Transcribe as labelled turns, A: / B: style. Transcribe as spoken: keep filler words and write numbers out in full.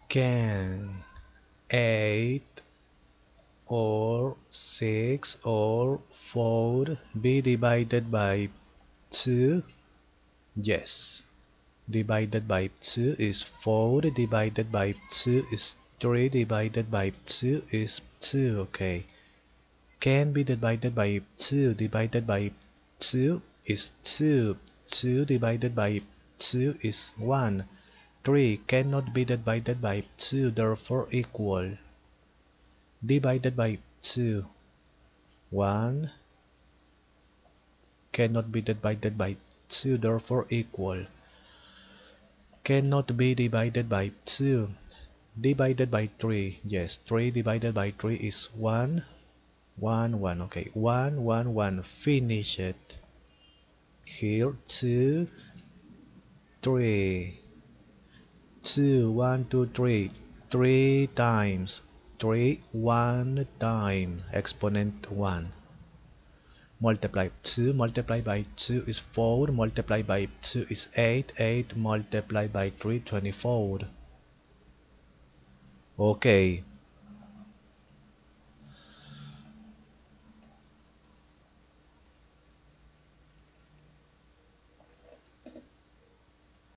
A: Can eight or six or four be divided by two? Yes. Divided by two is four, divided by two is three, divided by two is two. Okay. Can be divided by two, divided by two is two. two divided by two is one. three cannot be divided by two, therefore equal. Divided by two. one cannot be divided by two, therefore equal. Cannot be divided by two. Divided by three. Yes, three divided by three is one. one, one. Okay, one, one, one. Finish it. Here, two, three. two, one, two, three. three times. three, one time. Exponent one. Multiply two, multiply by two is four, multiply by two is eight, eight multiply by three, twenty-four. Okay,